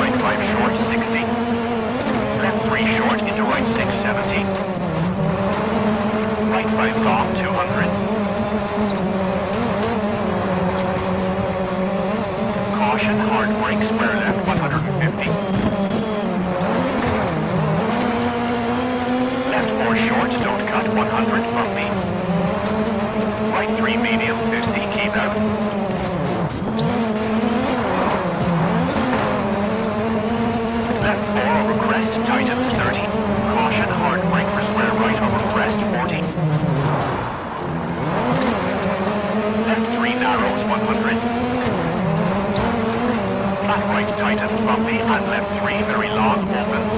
right 5 short, 60. Left 3 short into right 6, 70. Right 5 long, 200. Caution, hard brake, square left, 150. Left 4 short, don't cut, 100, bumpy. Right 3 medium, 50, keep out. Left 4 over crest, tightens, 30. Caution, hard brake for square right over crest, 40. Left 3 narrows, 100. Flat right tightens, bumpy, and left 3 very long, opens.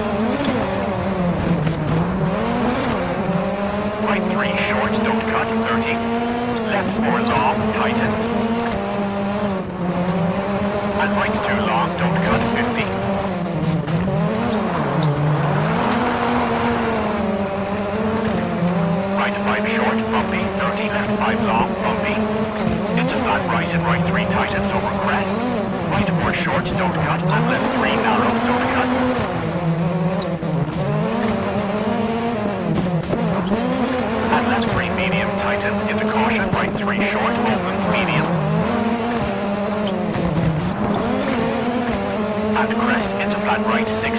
Right 3 short, don't cut, 30. Left 4 long, tightens. And right 2 long, don't cut, 50. Right 5 short, bumpy, 30. Left 5 long, bumpy. Into flat right and right 3 tightens over crest. Right 4 short, don't cut, and left 3 narrows, don't cut. And left 3 medium tightens into caution, right 3 short, opens, medium. And crest into flat right 6.